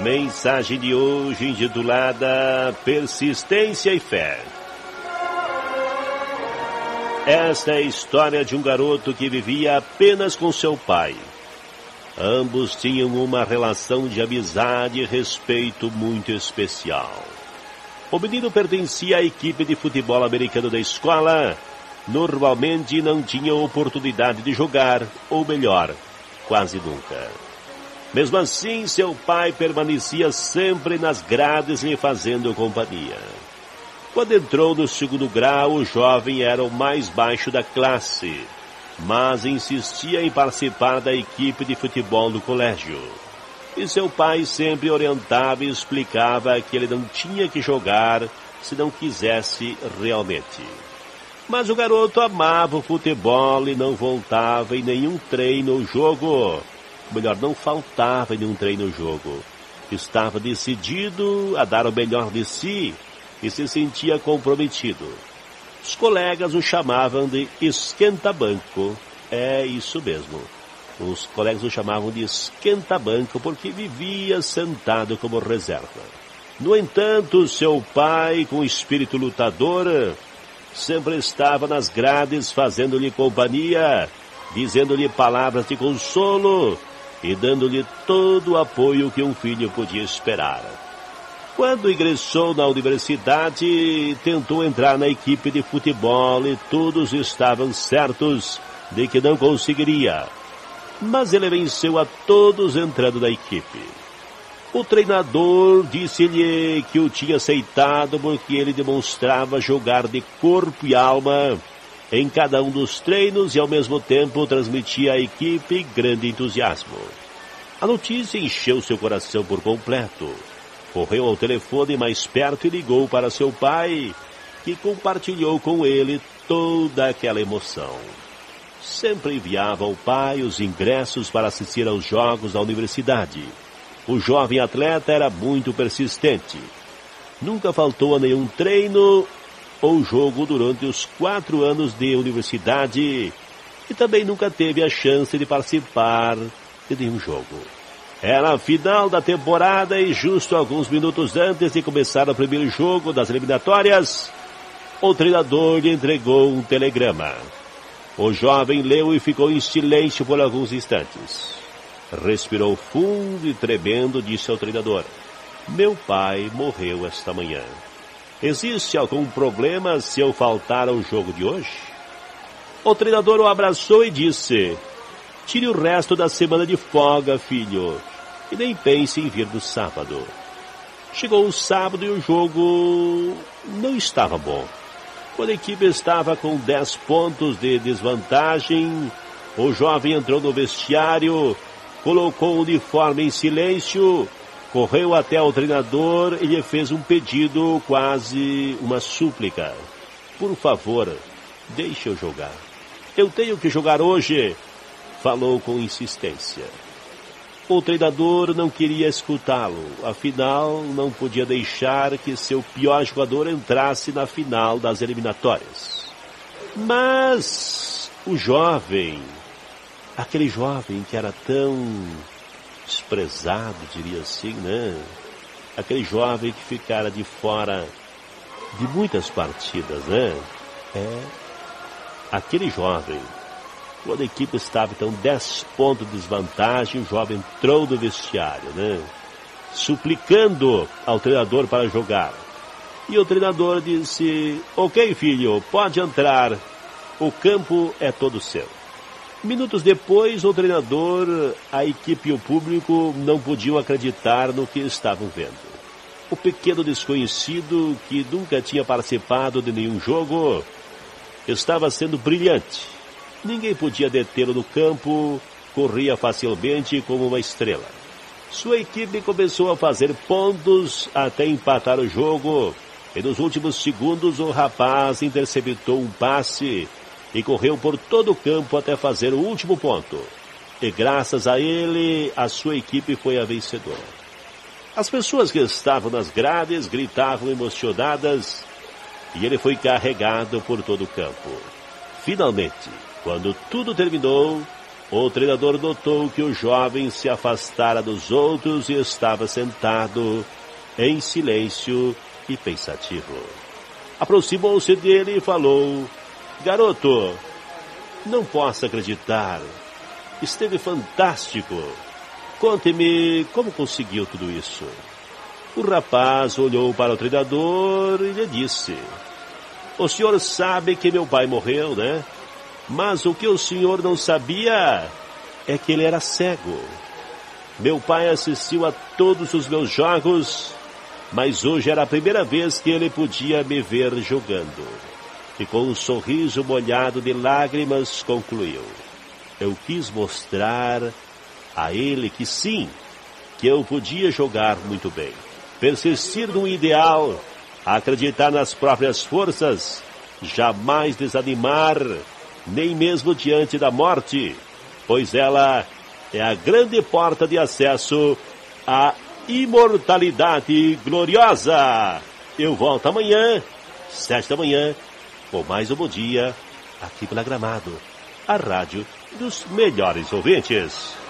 Mensagem de hoje intitulada Persistência e Fé. Esta é a história de um garoto que vivia apenas com seu pai. Ambos tinham uma relação de amizade e respeito muito especial. O menino pertencia à equipe de futebol americano da escola. Normalmente não tinha oportunidade de jogar, ou melhor, quase nunca. Mesmo assim, seu pai permanecia sempre nas grades lhe fazendo companhia. Quando entrou no segundo grau, o jovem era o mais baixo da classe, mas insistia em participar da equipe de futebol do colégio. E seu pai sempre orientava e explicava que ele não tinha que jogar se não quisesse realmente. Mas o garoto amava o futebol e não voltava em nenhum treino ou jogo. Melhor, não faltava em nenhum treino ou jogo. Estava decidido a dar o melhor de si e se sentia comprometido. Os colegas o chamavam de esquenta-banco. É isso mesmo. Os colegas o chamavam de esquenta-banco porque vivia sentado como reserva. No entanto, seu pai, com espírito lutador, sempre estava nas grades fazendo-lhe companhia, dizendo-lhe palavras de consolo e dando-lhe todo o apoio que um filho podia esperar. Quando ingressou na universidade, tentou entrar na equipe de futebol e todos estavam certos de que não conseguiria. Mas ele venceu a todos entrando na equipe. O treinador disse-lhe que o tinha aceitado porque ele demonstrava jogar de corpo e alma em cada um dos treinos e ao mesmo tempo transmitia à equipe grande entusiasmo. A notícia encheu seu coração por completo. Correu ao telefone mais perto e ligou para seu pai, que compartilhou com ele toda aquela emoção. Sempre enviava ao pai os ingressos para assistir aos jogos da universidade. O jovem atleta era muito persistente. Nunca faltou a nenhum treino ou jogo durante os 4 anos de universidade e também nunca teve a chance de participar de nenhum jogo. Era a final da temporada e justo alguns minutos antes de começar o primeiro jogo das eliminatórias, o treinador lhe entregou um telegrama. O jovem leu e ficou em silêncio por alguns instantes. Respirou fundo e tremendo disse ao treinador: "Meu pai morreu esta manhã. Existe algum problema se eu faltar ao jogo de hoje?" O treinador o abraçou e disse: "Tire o resto da semana de folga, filho, e nem pense em vir no sábado." Chegou o sábado e o jogo não estava bom. Quando a equipe estava com 10 pontos de desvantagem, o jovem entrou no vestiário, colocou o uniforme em silêncio, correu até o treinador e lhe fez um pedido, quase uma súplica: "Por favor, deixe eu jogar. Eu tenho que jogar hoje", falou com insistência. O treinador não queria escutá-lo, afinal não podia deixar que seu pior jogador entrasse na final das eliminatórias. Mas o jovem, aquele jovem que era tão desprezado, diria assim, né? Aquele jovem que ficara de fora de muitas partidas, né? Aquele jovem, quando a equipe estava então 10 pontos de desvantagem, o jovem entrou no vestiário, né? Suplicando ao treinador para jogar. E o treinador disse: "Ok, filho, pode entrar. O campo é todo seu." Minutos depois, o treinador, a equipe e o público não podiam acreditar no que estavam vendo. O pequeno desconhecido, que nunca tinha participado de nenhum jogo, estava sendo brilhante. Ninguém podia detê-lo no campo, corria facilmente como uma estrela. Sua equipe começou a fazer pontos até empatar o jogo, e nos últimos segundos o rapaz interceptou um passe e correu por todo o campo até fazer o último ponto. E graças a ele, a sua equipe foi a vencedora. As pessoas que estavam nas grades gritavam emocionadas e ele foi carregado por todo o campo. Finalmente, quando tudo terminou, O treinador notou que o jovem se afastara dos outros e estava sentado em silêncio e pensativo. Aproximou-se dele e falou: garoto, não posso acreditar. Esteve fantástico. Conte-me como conseguiu tudo isso. O rapaz olhou para o treinador e lhe disse: o senhor sabe que meu pai morreu, né? Mas o que o senhor não sabia é que ele era cego. Meu pai assistiu a todos os meus jogos, mas hoje era a primeira vez que ele podia me ver jogando. E com um sorriso molhado de lágrimas concluiu: eu quis mostrar a ele que sim, que eu podia jogar muito bem. Persistir no ideal, acreditar nas próprias forças, jamais desanimar, nem mesmo diante da morte, pois ela é a grande porta de acesso à imortalidade gloriosa. Eu volto amanhã, 7 da manhã, com mais um Bom Dia, aqui pela Gramado, a rádio dos melhores ouvintes.